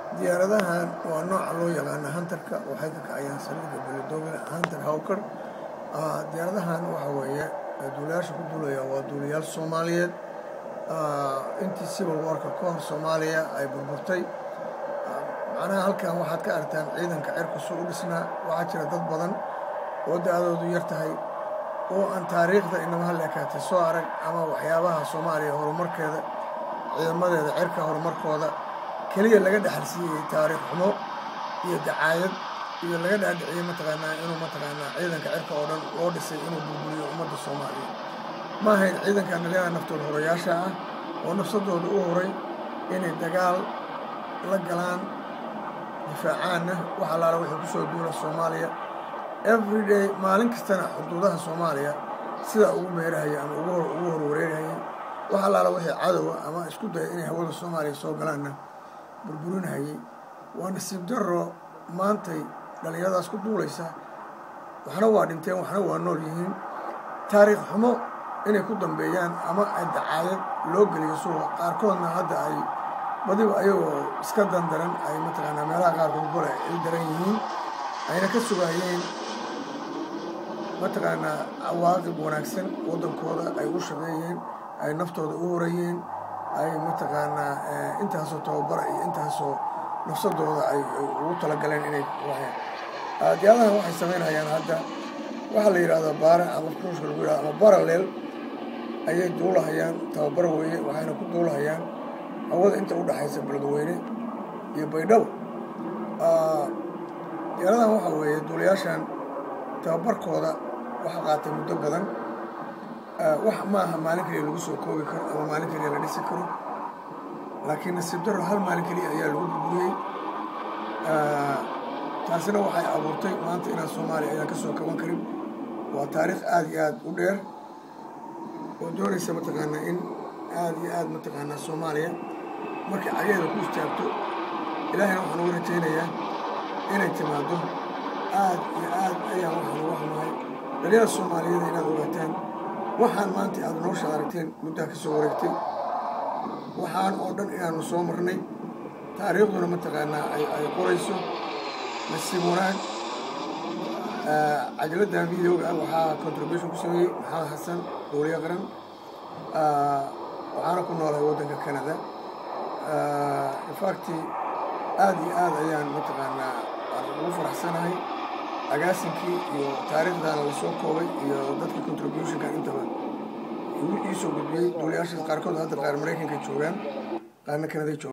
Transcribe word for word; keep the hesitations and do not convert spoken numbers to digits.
diyaaradahan waa nooca loo yaqaano hantarka waxay ka kacayaan saldhigga Beledweyne Hunter Hawker. diyaaradahan waxa weeye duuliyaasha ku duulaya waa duuliyaal Soomaaliyeed intii civil war ka hor Soomaaliya ay burburtay. macnaha halkan waxaad ka aragtaan ciidanka cirku soo u dhisnaa waxaa jira dad badan oo da'doodu yar tahay oo aan taariikhda inama halkaatay soo arag ama waxyaabaha Soomaaliya horumarkeeda ciidamadeeda cirka horumarkooda kaliya laga dhaxalsiiyay taariikh xumo iyo dacaayad iyo laga dhaadhiciyay mataqaanaa inuu mataqaanaa ciidanka cirka oo dhan loo dhisay inuu burburiyo ummadda Soomaaliya. ma ahayn ciidanka nagada naftooda horayaasha ah oo nafsadooda u horay inay dagaal la galaan difaacaana waxa laala wixii ku soo duula Soomaaliya every day maalin kastana xuduudaha Soomaaliya sida ugu meerahaya ama ugu ugu horwareerayay waxa laala wixii cadow ama isku day inay hawada Soomaaliya soo galaana burburinayay. waa nasiib darro maantay dhalinyaradaas ku duulaysa waxna waa dhinteen waxna waa nool yihiin taariikh xumo inay ku dambeeyaan ama ay dacaayad loo geliyo suuqa qaarkoodna hadda ay badiba ayagoo iska dandaran ay mataqaanaa meelaha qaarkood gole ay daran yihiin ayna ka sugayeen mataqaanaa cawaaqib wanaagsan waddankooda ay u shaqeeyeen ay naftooda u horayeen ay mataqaanaa intaasoo tababara iyo intaasoo nafsadooda ay ugu talagaleen inay waxyaan diyaaradahan waxay samaynayaan hadda waxaa la yidhahdaa baara ama kruushka lagu yidhahdo ama baraleel ayay duulahayaan tababar weeye waxayna ku duulahayaan hawada inta u dhaxaysa Beledweyne iyo Baydhabo. diyaaradahan waxa weeye duuliyaashan tababarkooda waxa qaatay muddo badan wax maaha maalin kaliya lagu soo koobi karo ama maalin kaliya la dhisi karo laakiin nasiib darro hal maalin kaliya ayaa lagu burburiyey. taasina waxay abuurtay maanta inaan Soomaaliya ayaan ka soo kaban karin. waa taariikh aad iyo aad u dheer oo doonaysa mataqaanaa in aad iyo aad mataqaanaa Soomaaliya markay cageeda ku istaagto ilaahayna waxaan ugu rajaynayaa inay timaado aad iyo aad ayaan waxaan uga xumahay dhalinyarada Soomaaliyeed inaad ogaataan waxaan maanta aad nolosha aragteen muddaa ka soo wareegtay waxaan oo dhan inaanu soo marnay taariikhduna mataqaanaa ay ay qorayso nasiib wanaag. cajaladdan videoga ah waxaa contribution ku sameeyey maxamed xasan dowliye qaran waxaana ku noolahay waddanka Canada. infact aad iyo aad ayaan mataqaanaa ugu faraxsanahay agaasinkii iyo taariikhdaana la soo koobay iyo dadka contributionka intaba ii soo gudbiyey duuliyaasha qaarkood hadda qaar Maraykanka joogaan qaarna Canada joogaan.